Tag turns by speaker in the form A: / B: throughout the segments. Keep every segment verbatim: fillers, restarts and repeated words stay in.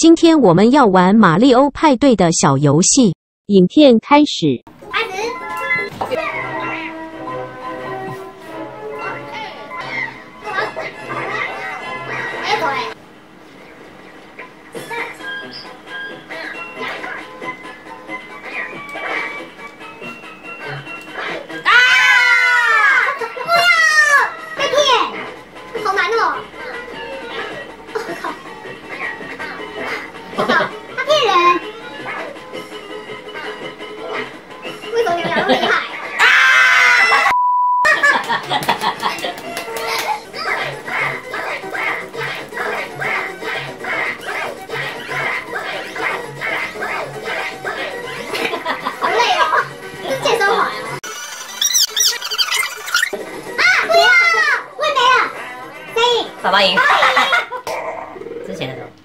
A: 今天我们要玩马里欧派对的小游戏。影片开始。
B: 开始。哎，走嘞。啊！不要！被骗，好难哦。我靠！我靠！他骗人。 为什么你们俩那么厉害？啊！好累哦，是健身环哦。啊！不要！我也没了。谁赢？
C: 爸爸赢。之前的时候。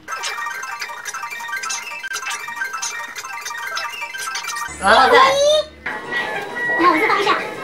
C: 然后再。
B: 那我是当下。